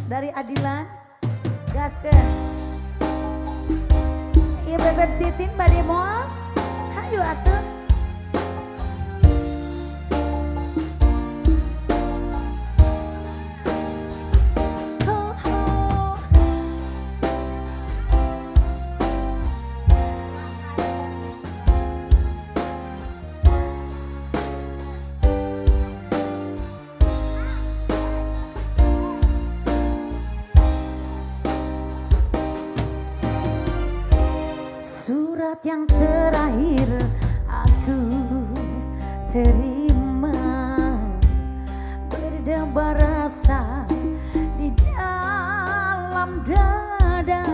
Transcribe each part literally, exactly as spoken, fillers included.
dari Adilan. Gaskeun. Iya Bebek Titin bade moal. Hayu atuh. Surat yang terakhir aku terima, berdebar rasa di dalam dada.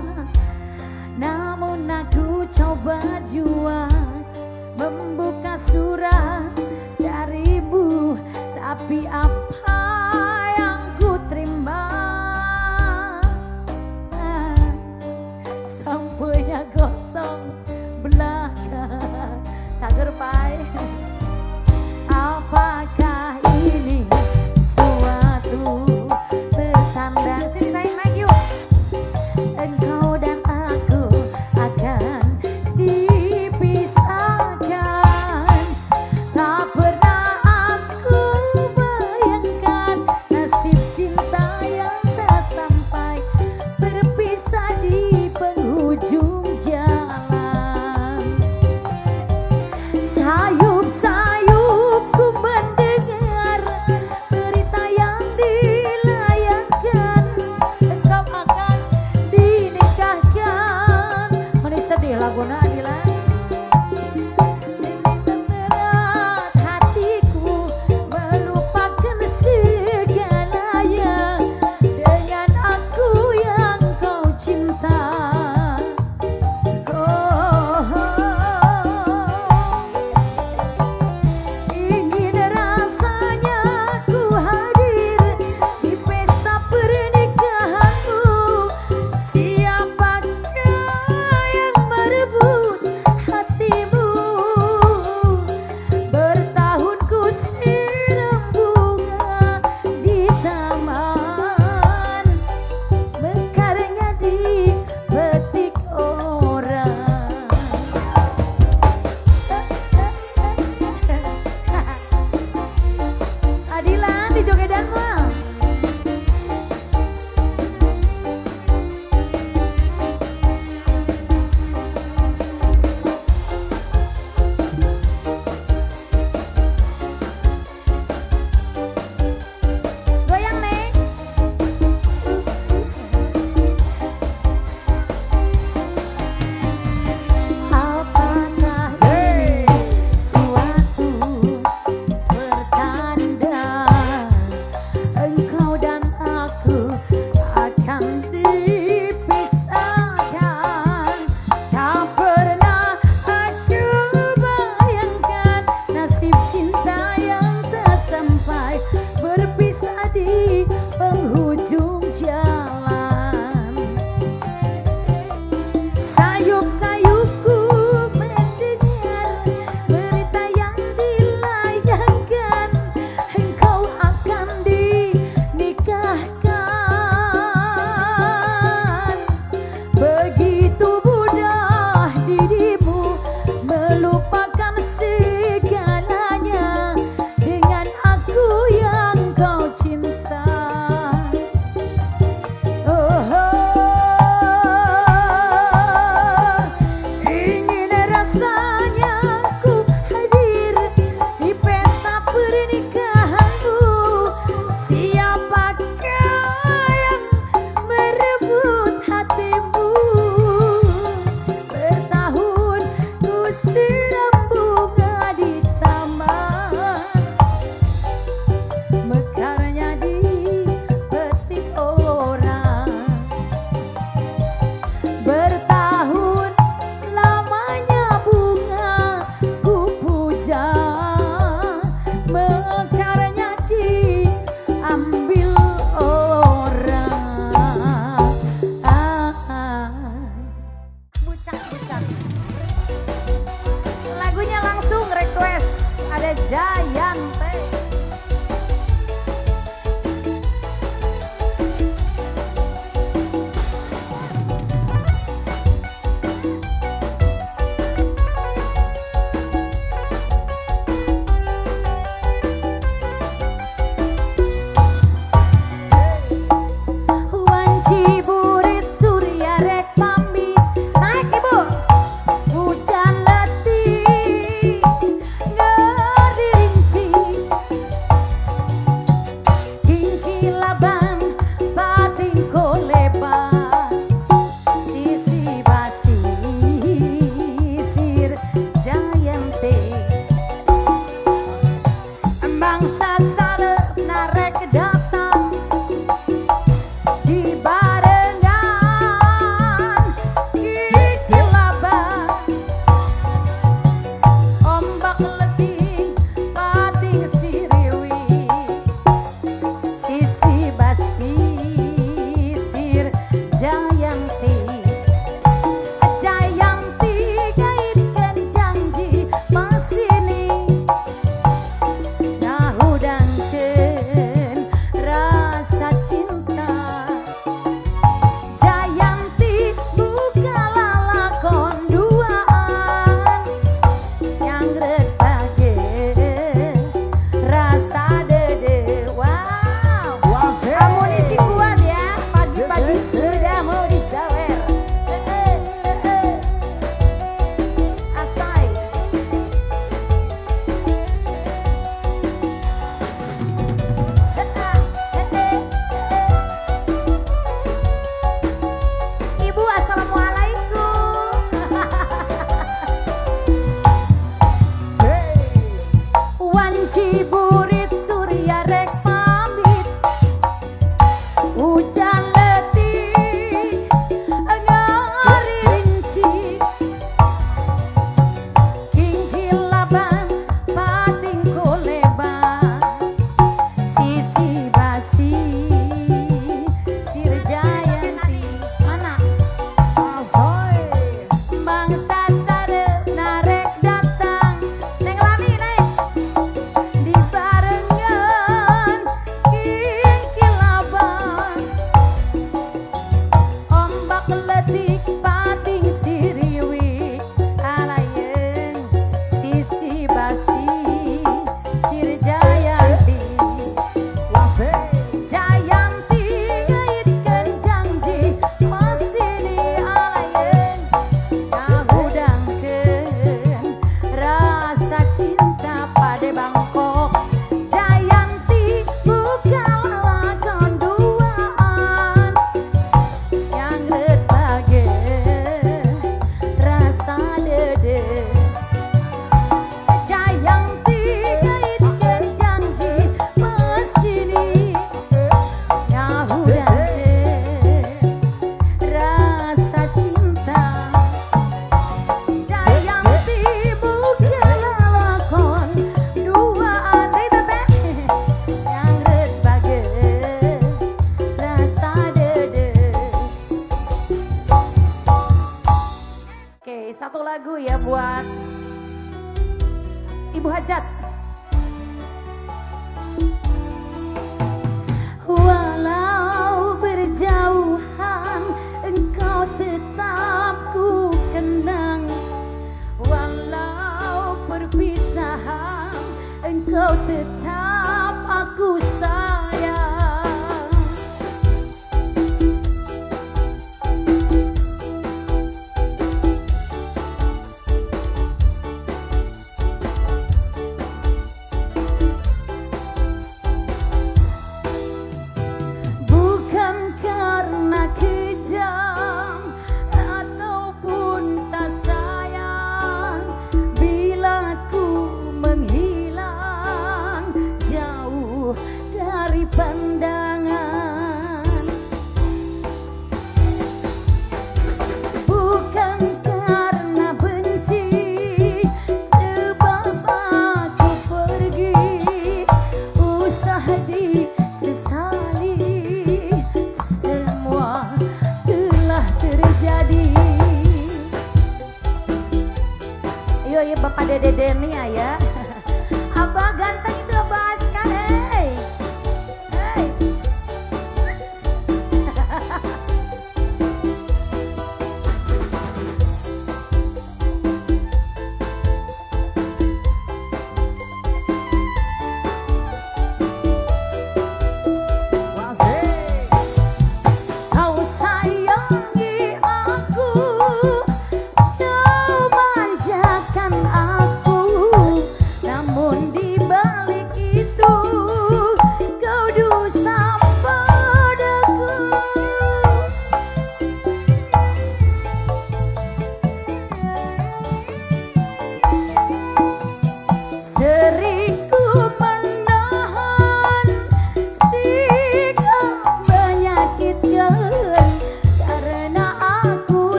Namun aku coba jua membuka surat darimu, tapi apa yang ku terima sampainya gosong belakang. Cager pai lagu ya buat Ibu Hajat. Walau berjauhan engkau tetap ku kenang, walau perpisahan engkau tetap aku sayang.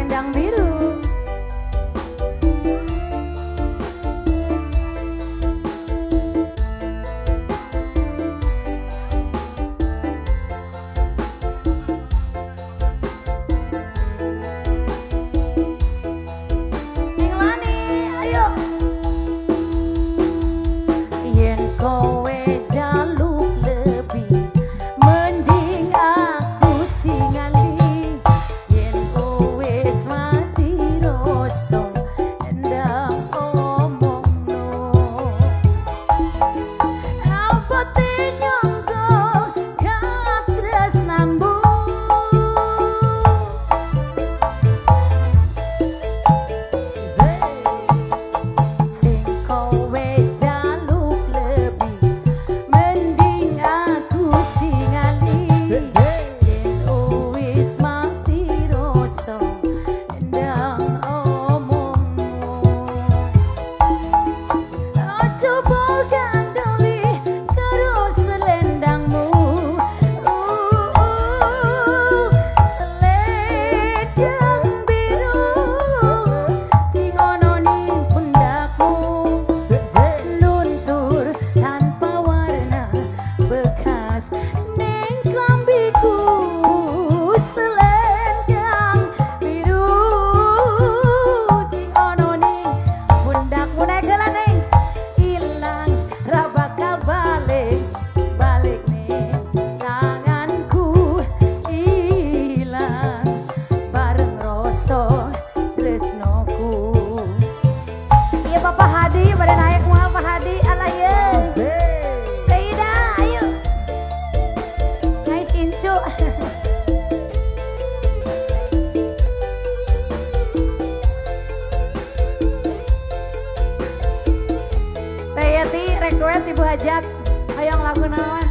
selendang biru. Request Ibu Hajat, hayang lagu naon?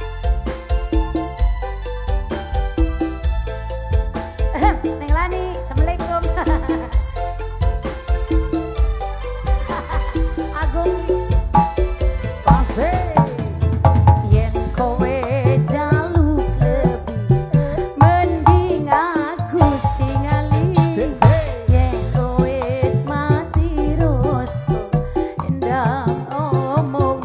Neng Lani, Assalamualaikum. Agung Pasir. Yen kowe jaluk lebih, mending aku singali. Yen kowe mati rasa endang omong.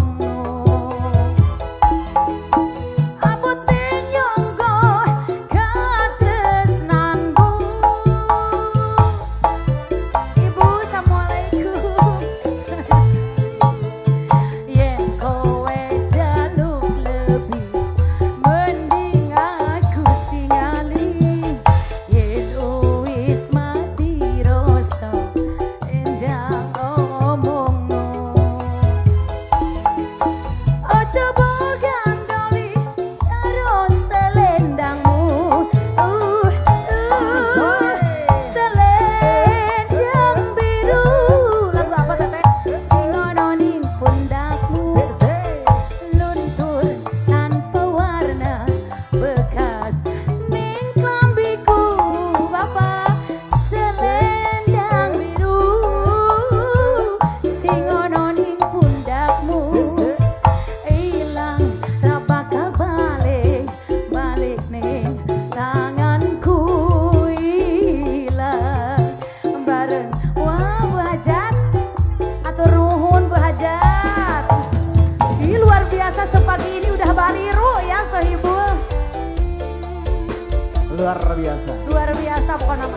Luar biasa. Luar biasa pokoknya nama.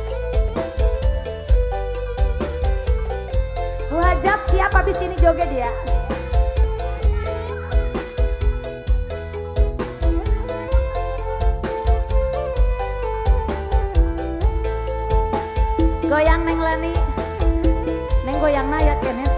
Bu Hajat siap habis ini joget ya. Goyang Neng Lani. Neng goyang na ya Kenneth.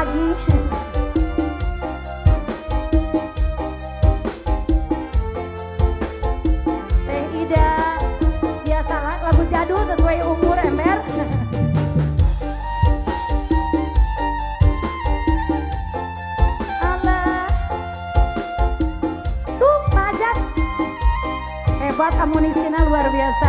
lagi. Teh Ida, biasalah lagu jadul sesuai umur ember. Alah, tuh pajak hebat, amunisinya luar biasa.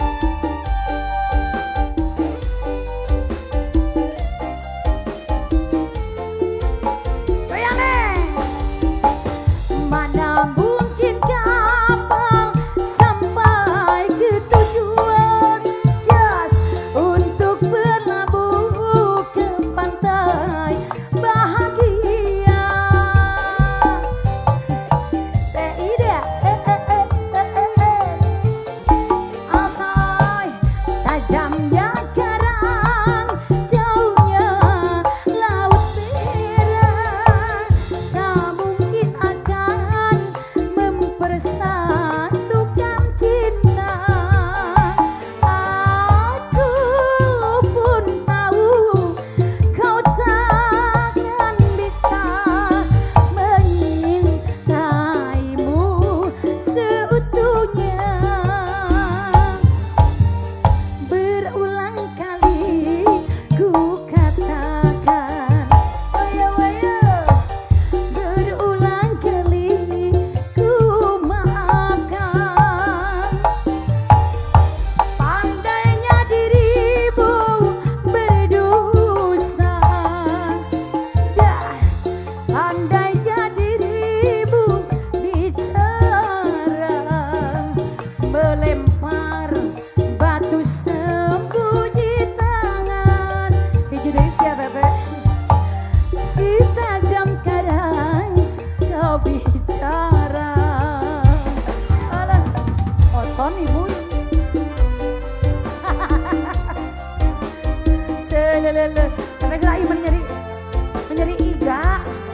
Lele, karena gerai menyeri, menyeri iga.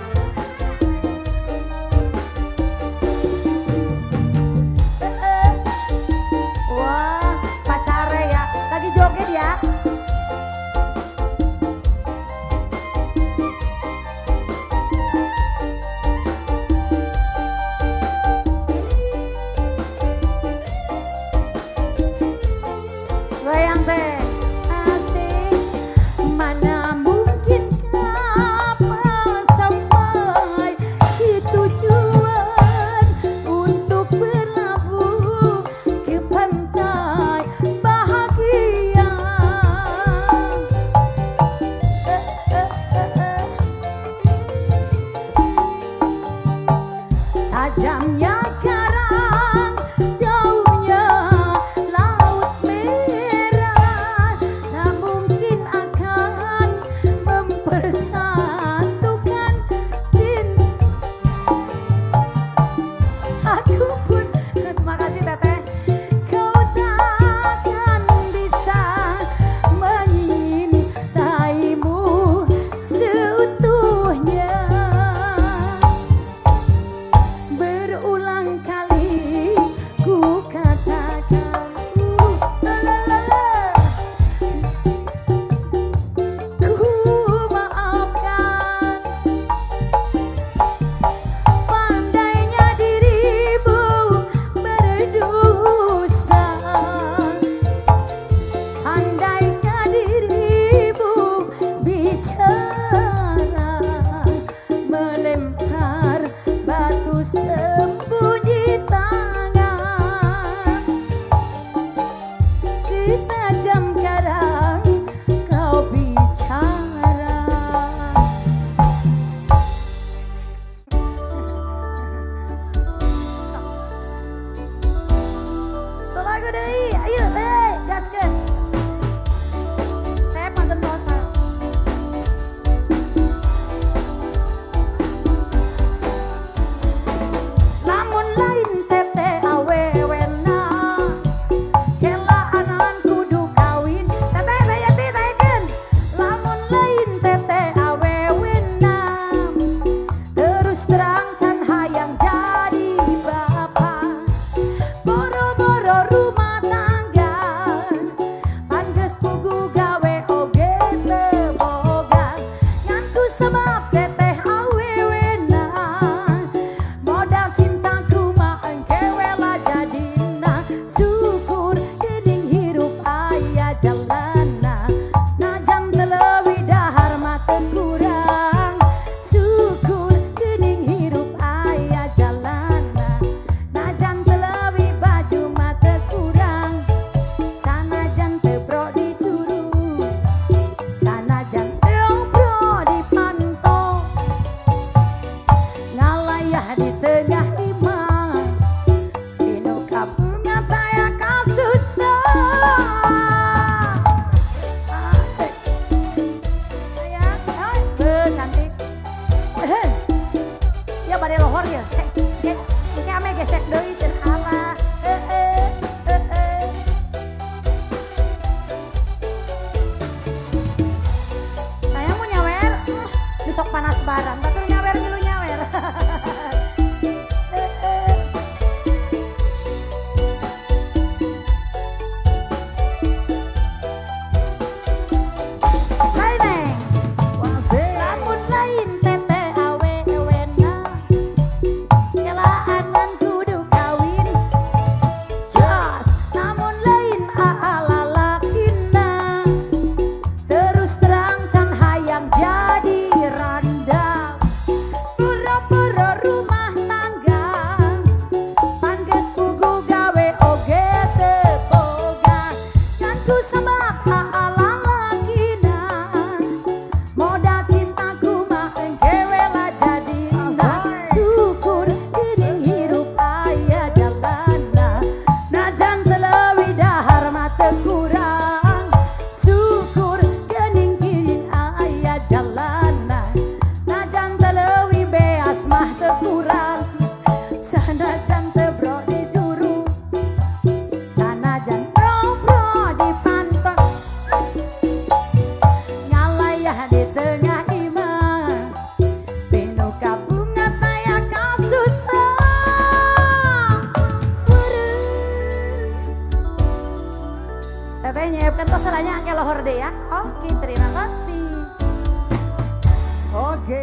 Wah, pacare ya, lagi joget ya. Goyang teh. Tajamnya karang, jauhnya laut merah, tak mungkin akan mempersatukan cinta. Aku pun, terima kasih Teteh. Kau takkan bisa menyintaimu seutuhnya. Berulang sebab teteh awewena modal cintaku mah engke wela jadina syukur geuning hirup aya jalana najan teu leuwih dahar mah teu kurang syukur geuning hirup aya jalana najan teu leuwih baju mah teu kurang sanajan teu bro dicuru sanajan teu bro dipantau ngalayah di tengah imah inu kabunga taya kasusah asik sayang ay beuh cantik eh ya bade lohor ya sek sek ini ame gesek deui cenah apa eh eh eh eh sayang mau nyawer besok panas barang batur nyawer milu nyawer eh eh lain neng lamun lain teteh awewena kelaan kudu kawin jos namun lain ala lakina terus terang can hayang jadi randang pura-pura rumah tangga pangges pugu gawe oge teu boga kan ku sebab ala lakina modal cintaku mah engke wela jadina syukur geuning hirup aya jalana najan teu leuwih dahar mah teu kurang syukur geuning kirin aya jalana najan teu leuwih beas mah teu kurang sanajan teu bro dijuru sanajan bro bro dipantau ngalayah di tengah imah pinu kabunga taya kasusah Teteh nyiapkan toseranya ke lohor deh ya. Oke, terima kasih. Oke.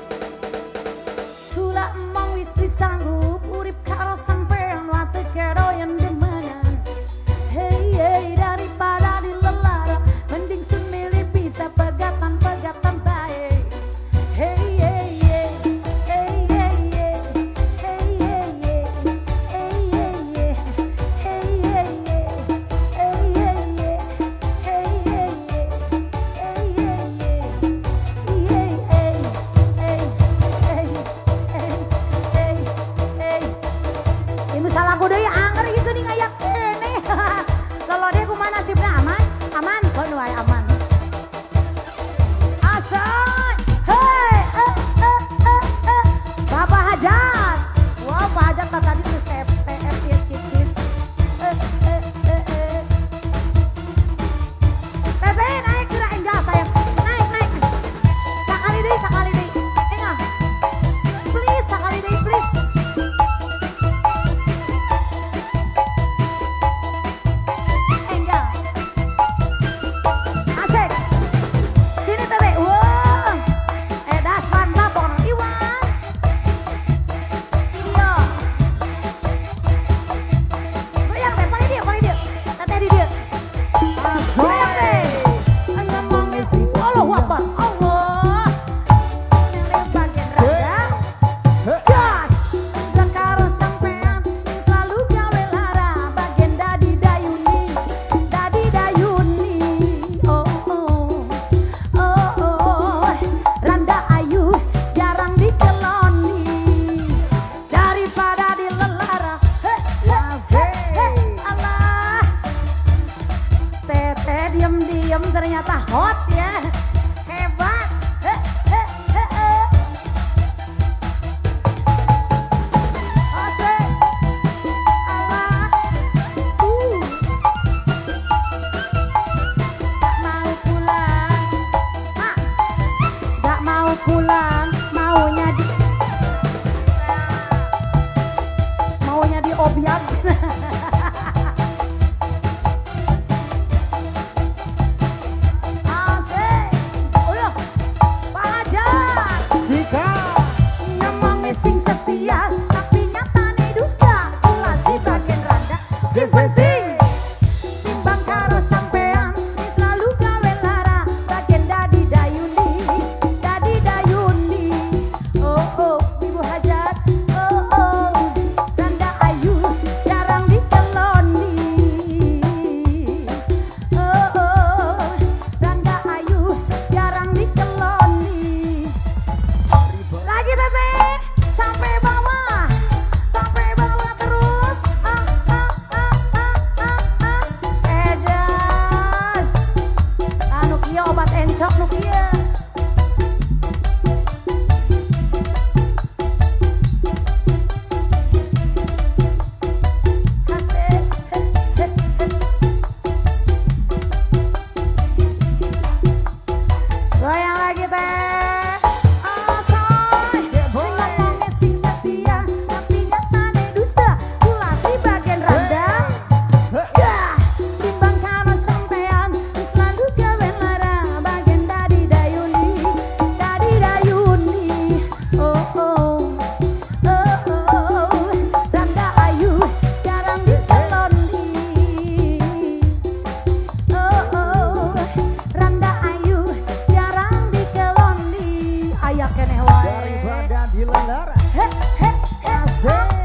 Kula emang wis disanggup urip karo sampean wate kedoyan di mana. Hey hey daripada dilelara mending sun milih bisa pegatan-pegatan bae. Hey hey hey hey hey hey hey hey hey hey hey hey hey Ibu salah kudu ya anger gitu nih ngayak kene. Kalau dia kumana nasibnya aman? Aman, kon wae aman. Asal, hei, eh, eh, eh, eh. Bapak Hajat. Wah, Pak Hajat tadi tuh C F C F ya cicit. Eh, eh, eh, eh. Teteh naik gerak enggak sayang. Naik, naik. Sakali deh, sakali deh. Enggak. Please, sakali deh, please. Enggak. Asik. Sini teteh. Wah. Eh, dasman lapor Iwan. Iya. Goyang teh, paling dia, paling dia. Teteh di dia. Goyang teh. Allahu Akbar. Allah. Yang bagian rendang. Jos. Lekar sampean selalu gawe lara bagian dadi dayuni. Dadi dayuni. Oh oh. Oh oh. Randa ayu jarang diceloni. Daripada dilelara. Heh, heh, heh, heh. Allah. Teteh diem-diem ternyata hot ya. Hebat. Heh, heh, heh, heh. Asik. Allah. Uh. Tak mau pulang. Ah. Gak mau pulang. Maunya di maunya di obyek. Asik. Uyuh. Pak Hajat. boy. Daripada dilelara He he he Asik